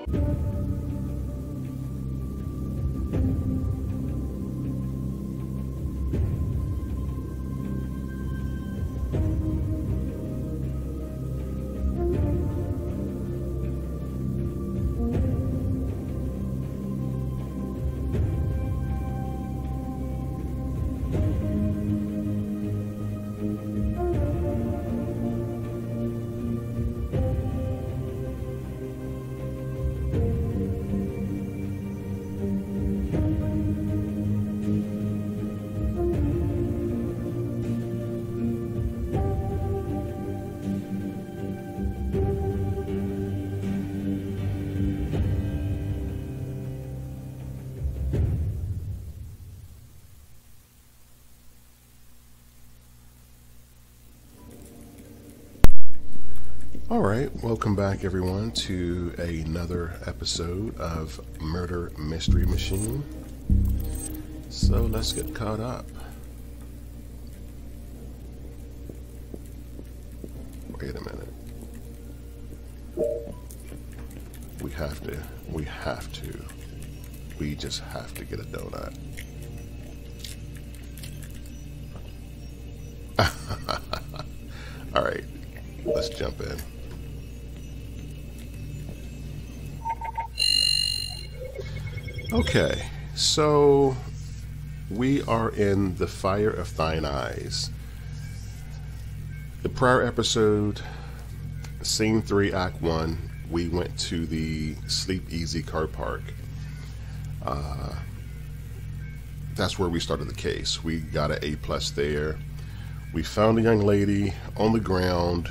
Alright, welcome back everyone to another episode of Murder Mystery Machine. So let's get caught up. Wait a minute. We just have to get a donut. Alright, let's jump in. Okay, so we are in The Fire of Thine Eyes. The prior episode, Scene 3, Act 1, we went to the Sleep Easy car park. That's where we started the case. We got an A+ there. We found a young lady on the ground.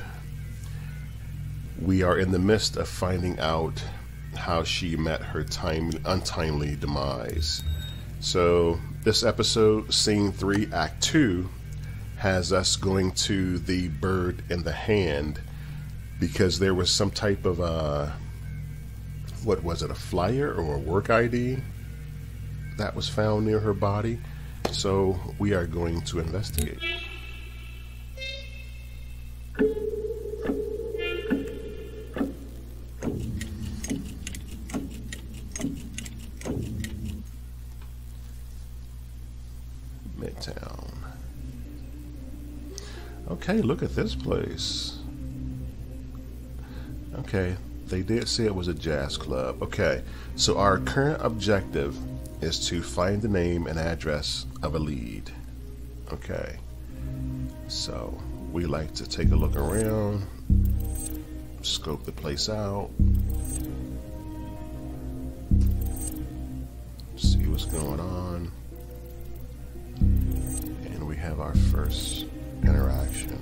We are in the midst of finding out how she met her untimely demise. So this episode, Scene 3, Act 2, has us going to the bird in the hand because there was some type of what was it, a flyer or a work ID that was found near her body. So we are going to investigate. Midtown. Okay, look at this place. Okay, they did say it was a jazz club. Okay, so our current objective is to find the name and address of a lead. Okay, so we like to take a look around, scope the place out, see what's going on. And we have our first interaction.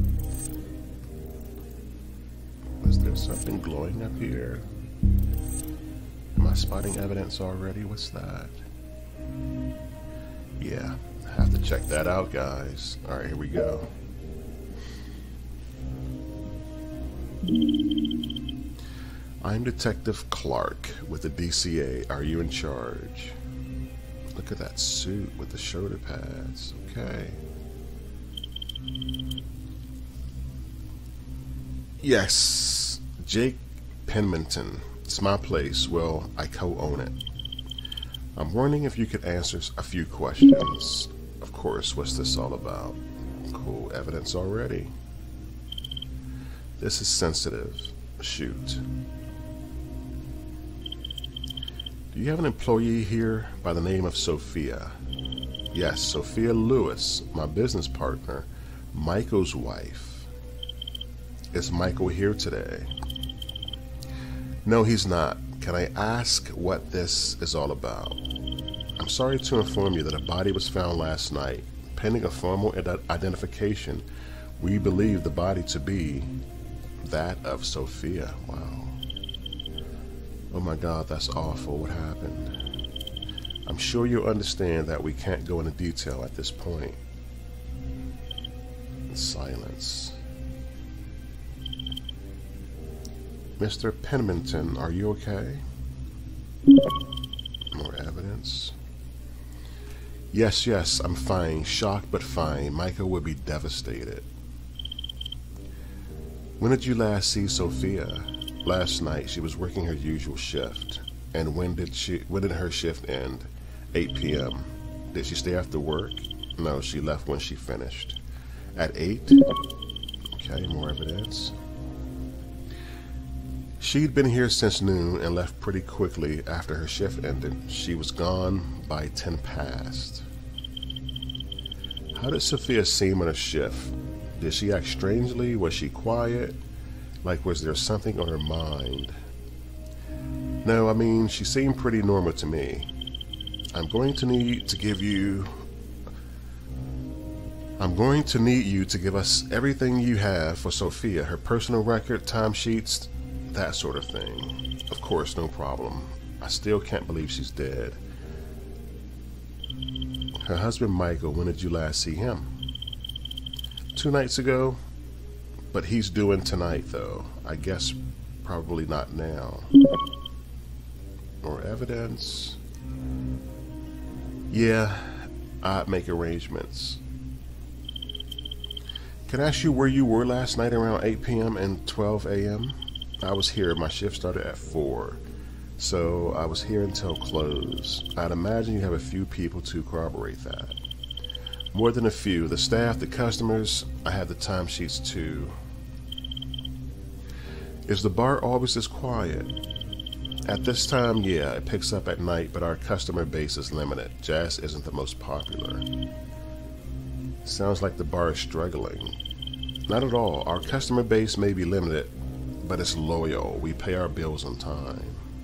Was there something glowing up here? Am I spotting evidence already? What's that? Yeah, I have to check that out, guys. Alright, here we go. I'm Detective Clarke with the DCA. Are you in charge? Look at that suit with the shoulder pads. Okay. Yes, Jake Penminton. It's my place. Well, I co-own it. I'm wondering if you could answer a few questions. Of course, what's this all about? Cool, evidence already. This is sensitive. Shoot. Do you have an employee here by the name of Sophia? Yes, Sophia Lewis, my business partner, Michael's wife. Is Michael here today? No, he's not. Can I ask what this is all about? I'm sorry to inform you that a body was found last night. Pending a formal identification, we believe the body to be that of Sophia. Wow. Oh my God, that's awful. What happened? I'm sure you'll understand that we can't go into detail at this point. Silence. Mr. Penminton, are you okay? More evidence. Yes, I'm fine. Shocked, but fine. Michael would be devastated. When did you last see Sophia? last night she was working her usual shift. And when did her shift end? 8 p.m. Did she stay after work? No, she left when she finished. At 8? Okay, more evidence. She'd been here since noon and left pretty quickly after her shift ended. She was gone by 10 past. How did Sophia seem on her shift? Did she act strangely? Was she quiet? Like, was there something on her mind? No, I mean, she seemed pretty normal to me. I'm going to need you to give us everything you have for Sophia, her personal record, timesheets, that sort of thing. Of course, no problem. I still can't believe she's dead. Her husband, Michael, when did you last see him? 2 nights ago, but he's doing tonight, though. I guess probably not now. More evidence. Yeah, I'd make arrangements. Can I ask you where you were last night around 8 p.m. and 12 a.m.? I was here. My shift started at 4. So I was here until close. I'd imagine you have a few people to corroborate that. More than a few. The staff, the customers, I have the timesheets too. Is the bar always this quiet? At this time, yeah, it picks up at night, but our customer base is limited. Jazz isn't the most popular. Sounds like the bar is struggling. Not at all. Our customer base may be limited, but it's loyal. We pay our bills on time.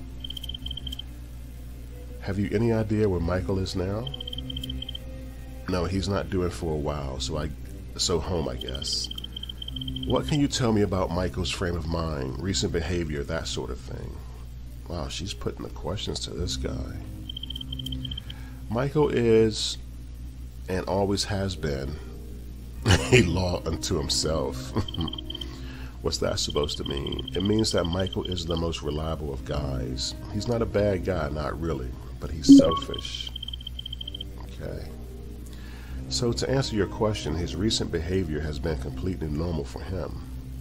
Have you any idea where Michael is now? No, he's not doing for a while, so home, I guess. What can you tell me about Michael's frame of mind, recent behavior, that sort of thing? Wow, she's putting the questions to this guy. Michael is, and always has been, a law unto himself. What's that supposed to mean? It means that Michael is the most reliable of guys. He's not a bad guy, not really, but he's selfish. Okay. So to answer your question, his recent behavior has been completely normal for him.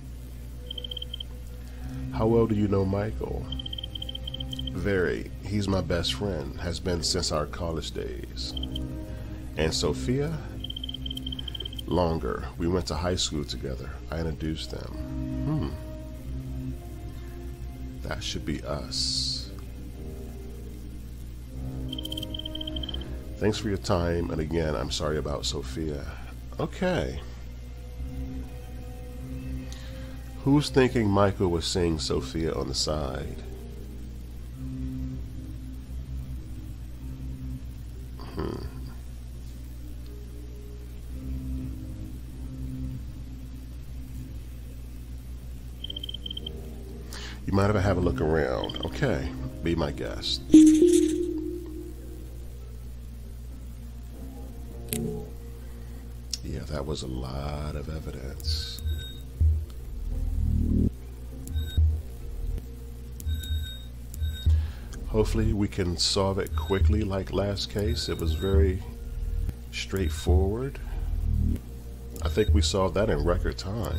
How well do you know Michael? Very. He's my best friend, has been since our college days. And Sophia? Longer. We went to high school together. I introduced them. That should be us. Thanks for your time, and again, I'm sorry about Sophia. Okay. Who's thinking Michael was seeing Sophia on the side? You might have a look around. Okay, be my guest. Yeah, that was a lot of evidence. Hopefully we can solve it quickly like last case. It was very straightforward. I think we solved that in record time.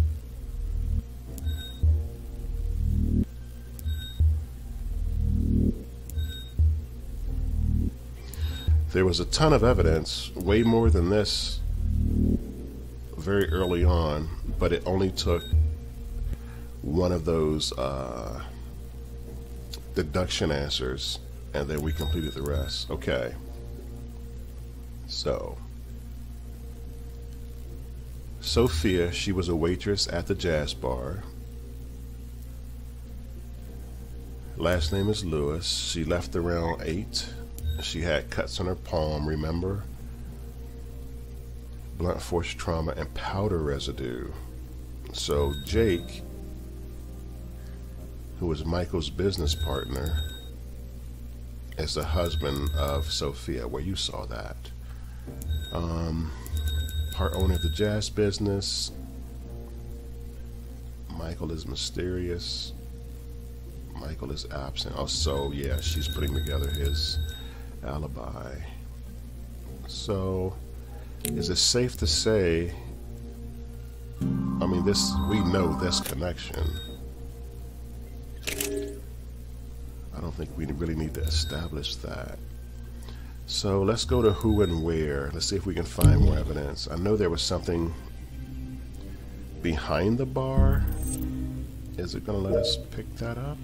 There was a ton of evidence, way more than this, very early on, but it only took one of those deduction answers, and then we completed the rest. Okay. So, Sophia, she was a waitress at the jazz bar. Last name is Lewis. She left around 8. She had cuts on her palm, remember? Blunt force trauma and powder residue. So Jake, who was Michael's business partner, is the husband of Sophia, where you saw that. Part owner of the jazz business. Michael is mysterious. Michael is absent. Oh, so yeah, she's putting together his alibi. So, is it safe to say, I mean, we know this connection. think we really need to establish that. So let's go to who and where. Let's see if we can find more evidence. I know there was something behind the bar. Is it going to let us pick that up?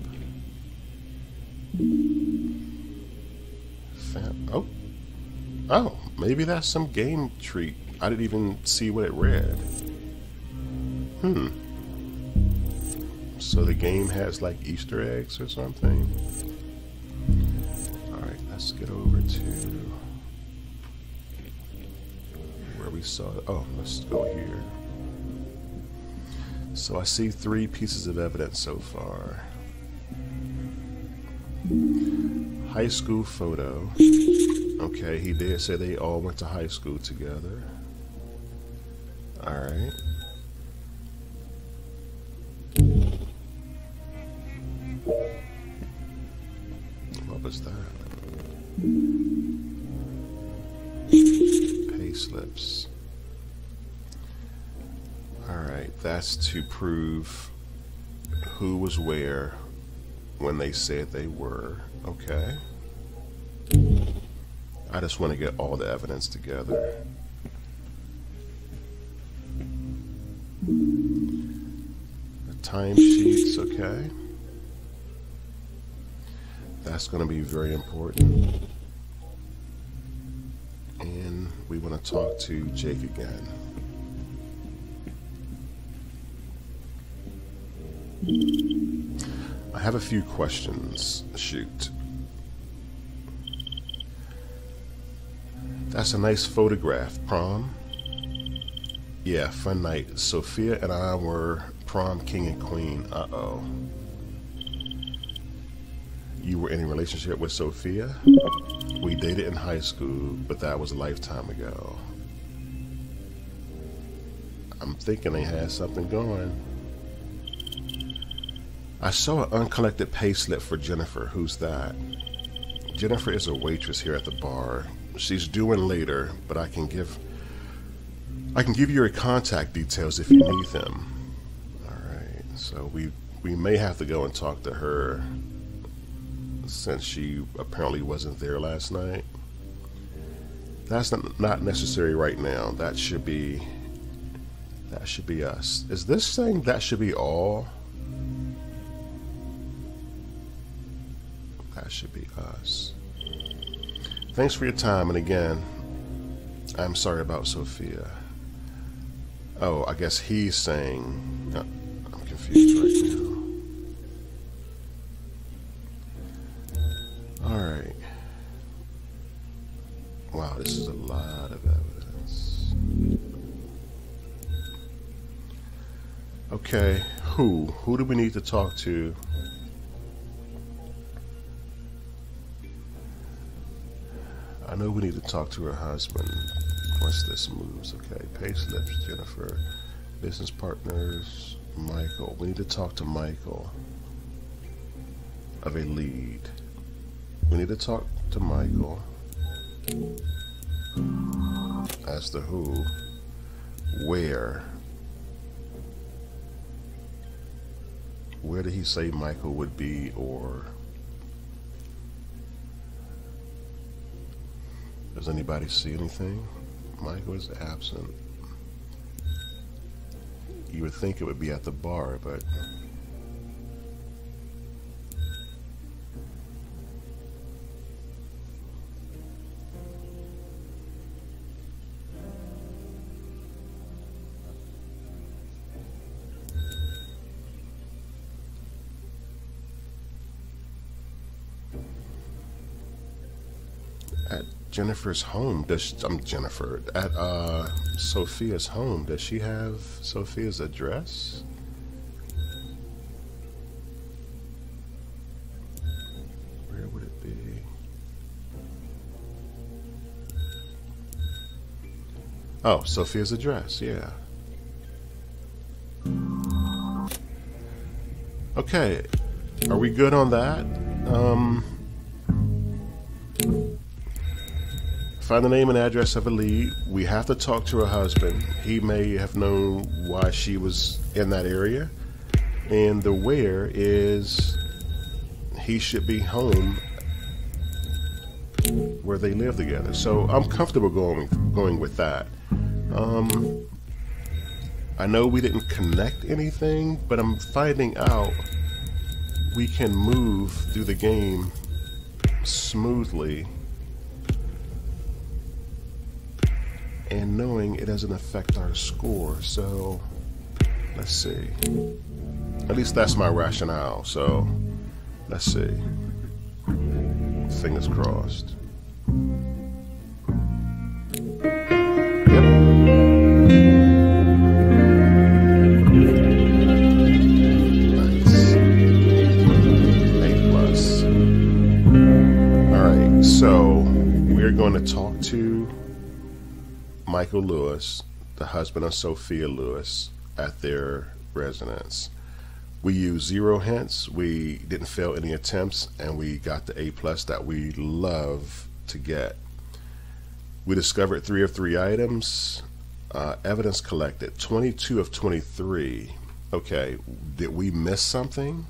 Oh, maybe that's some game treat. I didn't even see what it read. So the game has like Easter eggs or something. Alright, let's get over to where we saw it. Oh, let's go here. So I see 3 pieces of evidence so far. High school photo. Okay, he did say they all went to high school together. Alright. What was that? Pay slips. Alright, that's to prove who was where when they said they were. Okay. I just want to get all the evidence together. The timesheets, okay. That's going to be very important. And we want to talk to Jake again. I have a few questions. Shoot. That's a nice photograph. Prom? Yeah, fun night. Sophia and I were prom king and queen. Uh-oh. You were in a relationship with Sophia? We dated in high school, but that was a lifetime ago. I'm thinking they had something going. I saw an uncollected pay slip for Jennifer. Who's that? Jennifer is a waitress here at the bar. She's due in later, but I can give you her contact details if you need them. Alright, so we may have to go and talk to her since she apparently wasn't there last night. That's not necessary right now. That should be us. Is this saying that should be all? That should be us. Thanks for your time, and again, I'm sorry about Sophia. Oh, I guess he's saying... I'm confused right now. Alright. Wow, this is a lot of evidence. Okay, who? Who do we need to talk to? I know we need to talk to her husband once this moves. Okay, pay slips, Jennifer, business partners, Michael. We need to talk to Michael of a lead. We need to talk to Michael as to who, where did he say Michael would be, or does anybody see anything? Michael is absent. You would think it would be at the bar, but at Jennifer's home, at Sophia's home, does she have Sophia's address? Where would it be? Oh, Sophia's address, yeah. Okay, are we good on that? Find the name and address of a lead. We have to talk to her husband. He may have known why she was in that area. And the where is he should be home where they live together. So I'm comfortable going with that. I know we didn't connect anything, but I'm finding out we can move through the game smoothly and knowing it doesn't affect our score. So let's see. At least that's my rationale. So let's see. Fingers crossed. Yep. Nice. A+. Alright, so we're going to talk to Michael Lewis, the husband of Sophia Lewis, at their residence. We used 0 hints, we didn't fail any attempts, and we got the A+ that we love to get. We discovered 3 of 3 items. Evidence collected, 22 of 23. Okay, did we miss something?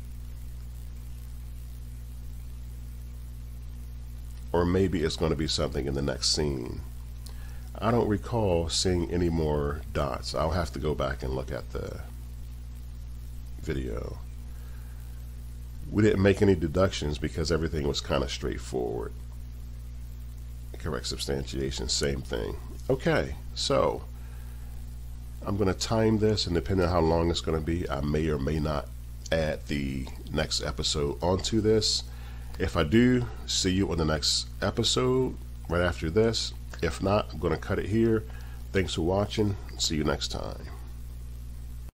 Or maybe it's going to be something in the next scene. I don't recall seeing any more dots. I'll have to go back and look at the video. We didn't make any deductions because everything was kind of straightforward. Correct substantiation, same thing. Okay, so I'm going to time this, and depending on how long it's going to be, I may or may not add the next episode onto this. If I do, see you on the next episode right after this. If not, I'm going to cut it here. Thanks for watching. See you next time.